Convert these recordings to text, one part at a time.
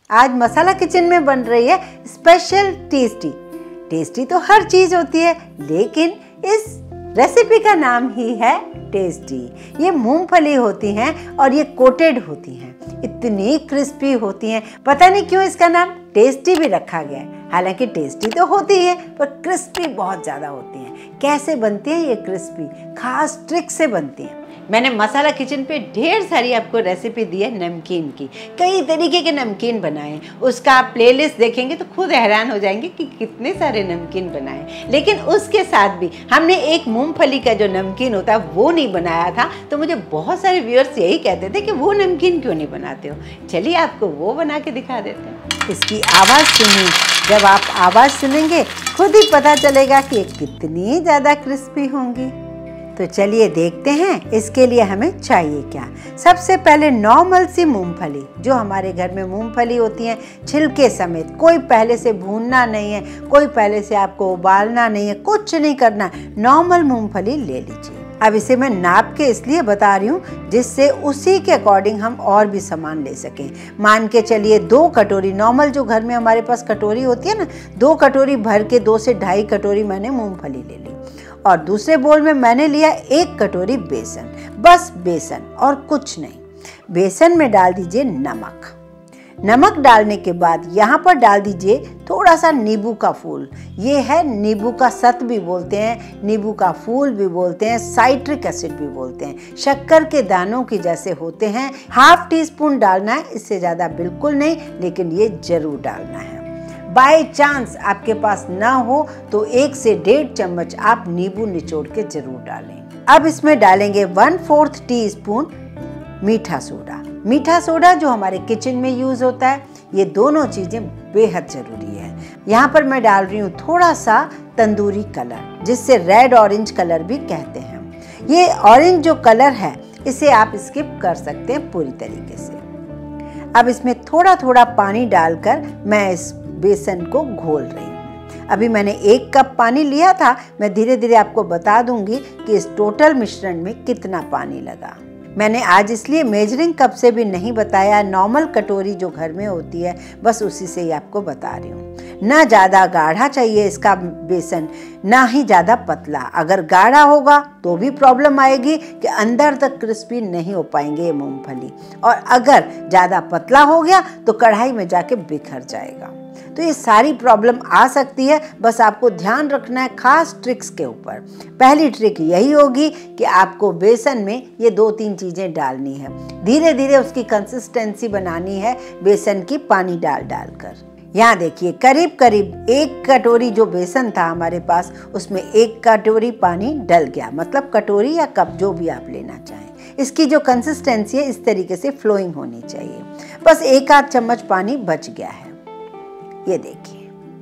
आज मसाला किचन में बन रही है स्पेशल टेस्टी। टेस्टी तो हर चीज होती है, लेकिन इस रेसिपी का नाम ही है टेस्टी। ये मूंगफली होती हैं और ये कोटेड होती हैं, इतनी क्रिस्पी होती हैं, पता नहीं क्यों इसका नाम टेस्टी भी रखा गया है। हालांकि टेस्टी तो होती है पर क्रिस्पी बहुत ज़्यादा होती हैं। कैसे बनती है ये क्रिस्पी? खास ट्रिक से बनती हैं। मैंने मसाला किचन पे ढेर सारी आपको रेसिपी दी है नमकीन की, कई तरीके के नमकीन बनाए। उसका आप प्लेलिस्ट देखेंगे तो खुद हैरान हो जाएंगे कि कितने सारे नमकीन बनाए। लेकिन उसके साथ भी हमने एक मूंगफली का जो नमकीन होता है वो नहीं बनाया था। तो मुझे बहुत सारे व्यूअर्स यही कहते थे कि वो नमकीन क्यों नहीं बनाते हो। चलिए आपको वो बना के दिखा देते हैं। इसकी आवाज़ सुनिए, जब आप आवाज़ सुनेंगे खुद ही पता चलेगा कि कितनी ज़्यादा क्रिस्पी होंगी। तो चलिए देखते हैं इसके लिए हमें चाहिए क्या। सबसे पहले नॉर्मल सी मूंगफली, जो हमारे घर में मूंगफली होती हैं छिलके समेत, कोई पहले से भूनना नहीं है, कोई पहले से आपको उबालना नहीं है, कुछ नहीं करना, नॉर्मल मूंगफली ले लीजिए। अब इसे मैं नाप के इसलिए बता रही हूँ जिससे उसी के अकॉर्डिंग हम और भी सामान ले सकें। मान के चलिए 2 कटोरी, नॉर्मल जो घर में हमारे पास कटोरी होती है ना, 2 कटोरी भर के 2 से 2.5 कटोरी मैंने मूंगफली ले ली। और दूसरे बोल में मैंने लिया 1 कटोरी बेसन, बस बेसन और कुछ नहीं। बेसन में डाल दीजिए नमक। नमक डालने के बाद यहाँ पर डाल दीजिए थोड़ा सा नींबू का फूल। ये है नींबू का सत भी बोलते हैं, नींबू का फूल भी बोलते हैं, साइट्रिक एसिड भी बोलते हैं। शक्कर के दानों के जैसे होते हैं। ½ टीस्पून डालना है, इससे ज़्यादा बिल्कुल नहीं, लेकिन ये जरूर डालना है। बाय चांस आपके पास ना हो तो 1 से 1.5 चम्मच आप नींबू निचोड़ के जरूर डालें। अब इसमें डालेंगे 1/4 टीस्पून मीठा सोडा। मीठा सोडा जो हमारे किचन में यूज होता है, ये दोनों चीजें बेहद जरूरी है। यहाँ पर मैं डाल रही हूँ थोड़ा सा तंदूरी कलर, जिससे रेड ऑरेंज कलर भी कहते हैं। ये ऑरेंज जो कलर है इसे आप स्किप कर सकते हैं पूरी तरीके से। अब इसमें थोड़ा थोड़ा पानी डालकर मैं इस बेसन को घोल रही हूँ। अभी मैंने 1 कप पानी लिया था, मैं धीरे धीरे आपको बता दूंगी कि इस टोटल मिश्रण में कितना पानी लगा। मैंने आज इसलिए मेजरिंग कप से भी नहीं बताया, नॉर्मल कटोरी जो घर में होती है बस उसी से ही आपको बता रही हूँ। ना ज़्यादा गाढ़ा चाहिए इसका बेसन, ना ही ज़्यादा पतला। अगर गाढ़ा होगा तो भी प्रॉब्लम आएगी कि अंदर तक क्रिस्पी नहीं हो पाएंगे ये मूंगफली, और अगर ज़्यादा पतला हो गया तो कढ़ाई में जाके बिखर जाएगा। तो ये सारी प्रॉब्लम आ सकती है। बस आपको ध्यान रखना है खास ट्रिक्स के ऊपर। पहली ट्रिक यही होगी कि आपको बेसन में ये 2-3 चीज़ें डालनी है। धीरे धीरे उसकी कंसिस्टेंसी बनानी है बेसन की, पानी डाल डालकर। यहाँ देखिए करीब करीब 1 कटोरी जो बेसन था हमारे पास, उसमें 1 कटोरी पानी डल गया। मतलब कटोरी या कप जो भी आप लेना चाहें। इसकी जो कंसिस्टेंसी है इस तरीके से फ्लोइंग होनी चाहिए। बस 1-8 चम्मच पानी बच गया है, ये देखिए।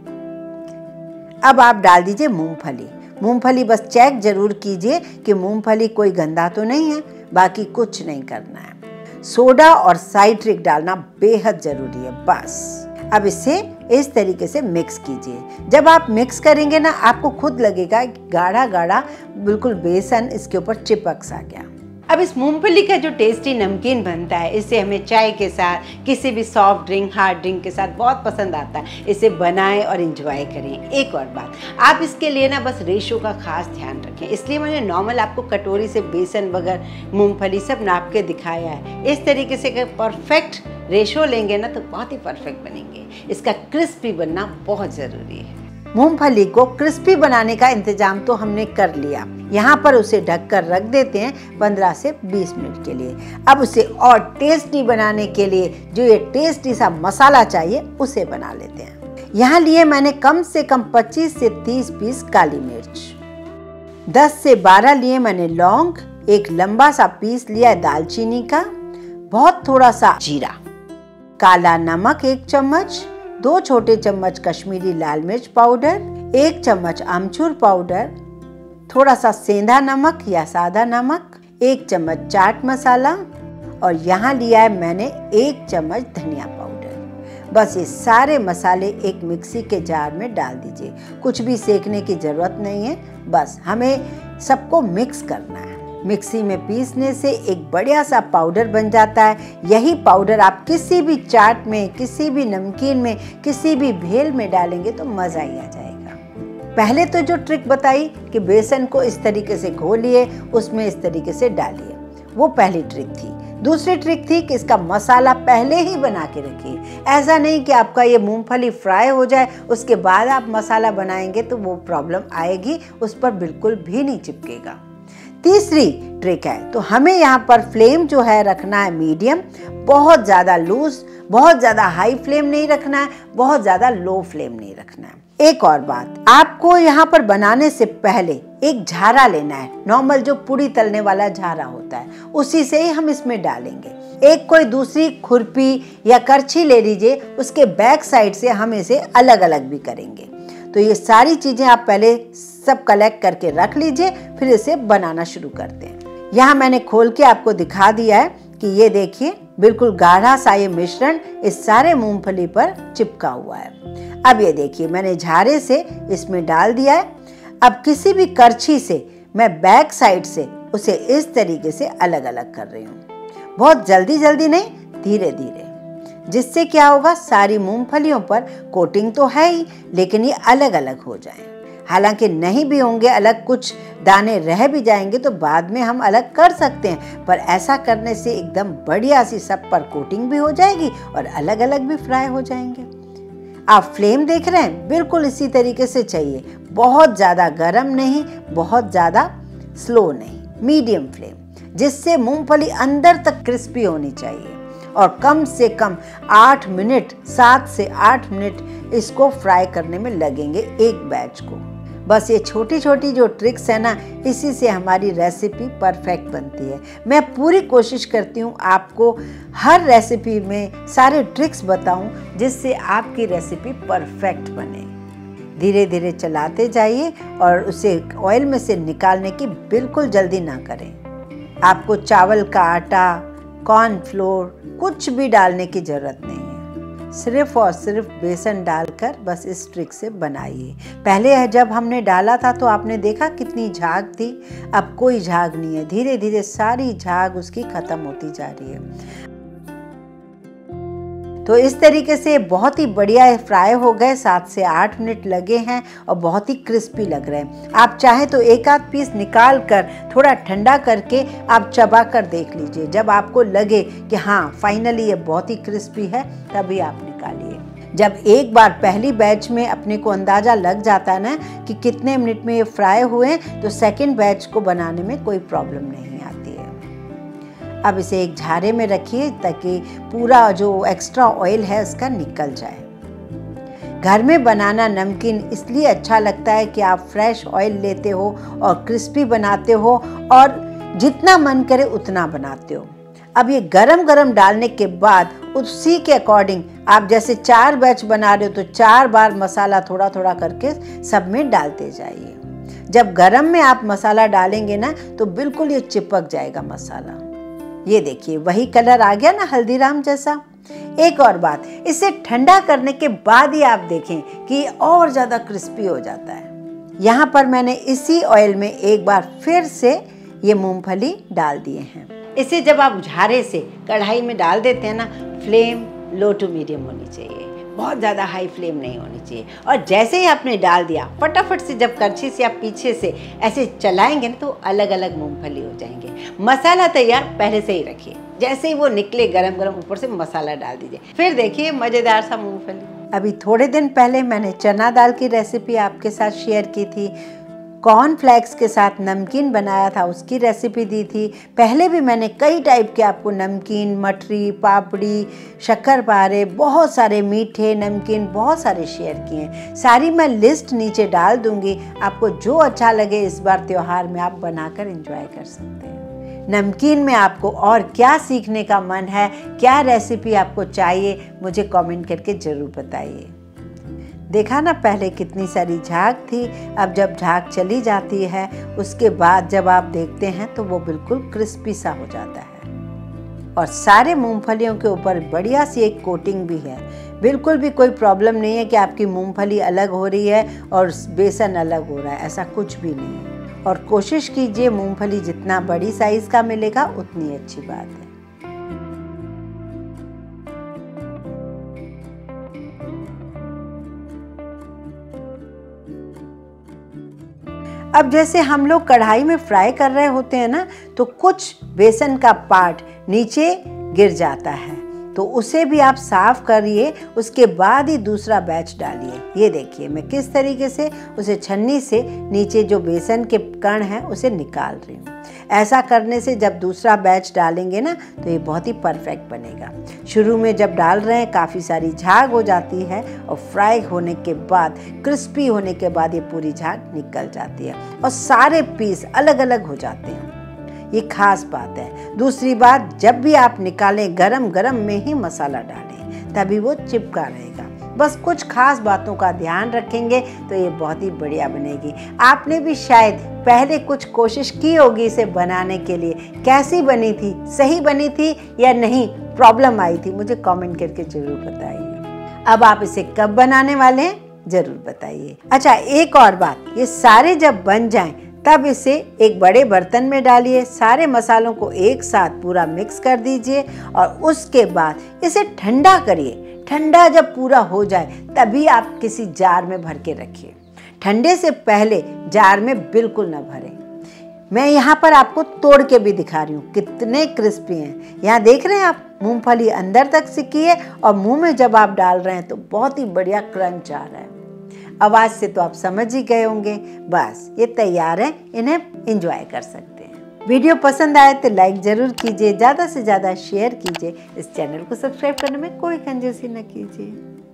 अब आप डाल दीजिए मूंगफली। मूंगफली बस चेक जरूर कीजिए कि मूंगफली कोई गंदा तो नहीं है, बाकी कुछ नहीं करना है। सोडा और साइट्रिक डालना बेहद जरूरी है बस। अब इसे इस तरीके से मिक्स कीजिए। जब आप मिक्स करेंगे ना, आपको खुद लगेगा कि गाढ़ा गाढ़ा बिल्कुल बेसन इसके ऊपर चिपक सा गया। अब इस मूंगफली का जो टेस्टी नमकीन बनता है, इसे हमें चाय के साथ, किसी भी सॉफ्ट ड्रिंक, हार्ड ड्रिंक के साथ बहुत पसंद आता है। इसे बनाएं और एंजॉय करें। एक और बात, आप इसके लिए ना बस रेशो का खास ध्यान रखें। इसलिए मैंने नॉर्मल आपको कटोरी से बेसन वगैरह मूंगफली सब नाप के दिखाया है। इस तरीके से अगर परफेक्ट रेशो लेंगे ना तो बहुत ही परफेक्ट बनेंगे। इसका क्रिस्पी बनना बहुत ज़रूरी है। मूंगफली को क्रिस्पी बनाने का इंतजाम तो हमने कर लिया। यहाँ पर उसे ढककर रख देते हैं 15 से 20 मिनट के लिए। अब उसे और टेस्टी बनाने के लिए जो ये टेस्टी सा मसाला चाहिए उसे बना लेते हैं। यहाँ लिए मैंने कम से कम 25 से 30 पीस काली मिर्च, 10 से 12 लिए मैंने लौंग, 1 लंबा सा पीस लिया है दालचीनी का, बहुत थोड़ा सा जीरा, काला नमक 1 चम्मच, 2 छोटे चम्मच कश्मीरी लाल मिर्च पाउडर, 1 चम्मच अमचूर पाउडर, थोड़ा सा सेंधा नमक या सादा नमक, 1 चम्मच चाट मसाला, और यहाँ लिया है मैंने 1 चम्मच धनिया पाउडर। बस ये सारे मसाले एक मिक्सी के जार में डाल दीजिए। कुछ भी सेकने की ज़रूरत नहीं है, बस हमें सबको मिक्स करना है। मिक्सी में पीसने से एक बढ़िया सा पाउडर बन जाता है। यही पाउडर आप किसी भी चाट में, किसी भी नमकीन में, किसी भी भेल में डालेंगे तो मज़ा ही आ जाएगा। पहले तो जो ट्रिक बताई कि बेसन को इस तरीके से घोलिए, उसमें इस तरीके से डालिए, वो पहली ट्रिक थी। दूसरी ट्रिक थी कि इसका मसाला पहले ही बना के रखिए। ऐसा नहीं कि आपका ये मूंगफली फ्राई हो जाए उसके बाद आप मसाला बनाएंगे तो वो प्रॉब्लम आएगी, उस पर बिल्कुल भी नहीं चिपकेगा। तीसरी ट्रिक है तो हमें यहाँ पर फ्लेम जो है रखना है मीडियम, बहुत ज़्यादा लूज, बहुत ज़्यादा हाई फ्लेम नहीं रखना है, बहुत ज़्यादा लो फ्लेम नहीं रखना है। एक और बात, आपको यहाँ पर बनाने से पहले एक झारा लेना है, नॉर्मल जो पूड़ी तलने वाला झारा होता है, उसी से ही हम इसमें डालेंगे। एक कोई दूसरी खुरपी या करछी ले लीजिए, उसके बैक साइड से हम इसे अलग अलग भी करेंगे। तो ये सारी चीज़ें आप पहले सब कलेक्ट करके रख लीजिए, फिर इसे बनाना शुरू करते हैं। यहाँ मैंने खोल के आपको दिखा दिया है कि ये देखिए बिल्कुल गाढ़ा सा ये मिश्रण इस सारे मूंगफली पर चिपका हुआ है। अब ये देखिए मैंने झारे से इसमें डाल दिया है। अब किसी भी करछी से मैं बैक साइड से उसे इस तरीके से अलग अलग कर रही हूँ। बहुत जल्दी जल्दी नहीं, धीरे धीरे, जिससे क्या होगा, सारी मूंगफलियों पर कोटिंग तो है ही, लेकिन ये अलग अलग हो जाएं। हालांकि नहीं भी होंगे अलग, कुछ दाने रह भी जाएंगे तो बाद में हम अलग कर सकते हैं, पर ऐसा करने से एकदम बढ़िया सी सब पर कोटिंग भी हो जाएगी और अलग अलग भी फ्राई हो जाएंगे। आप फ्लेम देख रहे हैं, बिल्कुल इसी तरीके से चाहिए, बहुत ज़्यादा गरम नहीं, बहुत ज़्यादा स्लो नहीं, मीडियम फ्लेम, जिससे मूंगफली अंदर तक क्रिस्पी होनी चाहिए। और कम से कम 8 मिनट, 7 से 8 मिनट इसको फ्राई करने में लगेंगे एक बैच को। बस ये छोटी छोटी जो ट्रिक्स है ना, इसी से हमारी रेसिपी परफेक्ट बनती है। मैं पूरी कोशिश करती हूँ आपको हर रेसिपी में सारे ट्रिक्स बताऊँ, जिससे आपकी रेसिपी परफेक्ट बने। धीरे धीरे चलाते जाइए और उसे ऑयल में से निकालने की बिल्कुल जल्दी ना करें। आपको चावल का आटा, कॉर्नफ्लोर कुछ भी डालने की ज़रूरत नहीं है, सिर्फ और सिर्फ बेसन डालकर बस इस ट्रिक से बनाइए। पहले जब हमने डाला था तो आपने देखा कितनी झाग थी, अब कोई झाग नहीं है। धीरे धीरे सारी झाग उसकी ख़त्म होती जा रही है। तो इस तरीके से बहुत ही बढ़िया फ्राई हो गए, 7 से 8 मिनट लगे हैं और बहुत ही क्रिस्पी लग रहे हैं। आप चाहे तो एक आध पीस निकाल कर थोड़ा ठंडा करके आप चबा कर देख लीजिए। जब आपको लगे कि हाँ फाइनली ये बहुत ही क्रिस्पी है, तभी आप निकालिए। जब एक बार पहली बैच में अपने को अंदाज़ा लग जाता है ना कि कितने मिनट में ये फ्राई हुए, तो सेकेंड बैच को बनाने में कोई प्रॉब्लम नहीं आती है। अब इसे एक झारे में रखिए ताकि पूरा जो एक्स्ट्रा ऑयल है उसका निकल जाए। घर में बनाना नमकीन इसलिए अच्छा लगता है कि आप फ्रेश ऑयल लेते हो और क्रिस्पी बनाते हो और जितना मन करे उतना बनाते हो। अब ये गरम गरम डालने के बाद उसी के अकॉर्डिंग आप जैसे 4 बैच बना रहे हो तो 4 बार मसाला थोड़ा थोड़ा करके सब में डालते जाइए। जब गरम में आप मसाला डालेंगे ना तो बिल्कुल ये चिपक जाएगा मसाला। ये देखिए वही कलर आ गया ना हल्दीराम जैसा। एक और बात, इसे ठंडा करने के बाद ही आप देखें कि ये और ज़्यादा क्रिस्पी हो जाता है। यहाँ पर मैंने इसी ऑयल में एक बार फिर से ये मूंगफली डाल दिए हैं। इसे जब आप झारे से कढ़ाई में डाल देते हैं ना, फ्लेम लो टू मीडियम होनी चाहिए, बहुत ज़्यादा हाई फ्लेम नहीं होनी चाहिए। और जैसे ही आपने डाल दिया, फटाफट से जब करछी से आप पीछे से ऐसे चलाएंगे ना तो अलग अलग मूंगफली हो जाएंगे। मसाला तैयार पहले से ही रखिए, जैसे ही वो निकले गरम गरम ऊपर से मसाला डाल दीजिए, फिर देखिए मज़ेदार सा मूंगफली। अभी थोड़े दिन पहले मैंने चना दाल की रेसिपी आपके साथ शेयर की थी, कॉर्नफ्लेक्स के साथ नमकीन बनाया था, उसकी रेसिपी दी थी। पहले भी मैंने कई टाइप के आपको नमकीन, मठरी, पापड़ी, शक्करपारे, बहुत सारे मीठे नमकीन बहुत सारे शेयर किए हैं। सारी मैं लिस्ट नीचे डाल दूंगी, आपको जो अच्छा लगे इस बार त्योहार में आप बनाकर एंजॉय कर सकते हैं। नमकीन में आपको और क्या सीखने का मन है, क्या रेसिपी आपको चाहिए, मुझे कमेंट करके ज़रूर बताइए। देखा ना पहले कितनी सारी झाग थी, अब जब झाग चली जाती है उसके बाद जब आप देखते हैं तो वो बिल्कुल क्रिस्पी सा हो जाता है। और सारे मूंगफलियों के ऊपर बढ़िया सी एक कोटिंग भी है। बिल्कुल भी कोई प्रॉब्लम नहीं है कि आपकी मूंगफली अलग हो रही है और बेसन अलग हो रहा है, ऐसा कुछ भी नहीं है। और कोशिश कीजिए मूंगफली जितना बड़ी साइज का मिलेगा उतनी अच्छी बात है। अब जैसे हम लोग कढ़ाई में फ्राई कर रहे होते हैं ना, तो कुछ बेसन का पार्ट नीचे गिर जाता है, तो उसे भी आप साफ करिए, उसके बाद ही दूसरा बैच डालिए। ये देखिए मैं किस तरीके से उसे छन्नी से नीचे जो बेसन के कण हैं उसे निकाल रही हूँ। ऐसा करने से जब दूसरा बैच डालेंगे ना तो ये बहुत ही परफेक्ट बनेगा। शुरू में जब डाल रहे हैं काफ़ी सारी झाग हो जाती है और फ्राई होने के बाद, क्रिस्पी होने के बाद ये पूरी झाग निकल जाती है और सारे पीस अलग अलग हो जाते हैं। ये खास बात है। दूसरी बात, जब भी आप निकालें गरम गरम में ही मसाला डालें, तभी वो चिपका रहेगा। बस कुछ खास बातों का ध्यान रखेंगे तो ये बहुत ही बढ़िया बनेगी। आपने भी शायद पहले कुछ कोशिश की होगी इसे बनाने के लिए। कैसी बनी थी, सही बनी थी या नहीं, प्रॉब्लम आई थी, मुझे कमेंट करके जरूर बताइए। अब आप इसे कब बनाने वाले हैं जरूर बताइए। अच्छा, एक और बात, ये सारे जब बन जाएं तब इसे एक बड़े बर्तन में डालिए, सारे मसालों को एक साथ पूरा मिक्स कर दीजिए और उसके बाद इसे ठंडा करिए। ठंडा जब पूरा हो जाए तभी आप किसी जार में भर के रखिए। ठंडे से पहले जार में बिल्कुल न भरें। मैं यहाँ पर आपको तोड़ के भी दिखा रही हूँ, कितने क्रिस्पी हैं। यहाँ देख रहे हैं आप, मूंगफली अंदर तक सिकी है और मुंह में जब आप डाल रहे हैं तो बहुत ही बढ़िया क्रंच आ रहा है। आवाज़ से तो आप समझ ही गए होंगे। बस ये तैयार है, इन्हें एंजॉय कर सकते हैं। वीडियो पसंद आए तो लाइक ज़रूर कीजिए, ज़्यादा से ज़्यादा शेयर कीजिए। इस चैनल को सब्सक्राइब करने में कोई कंजूसी न कीजिए।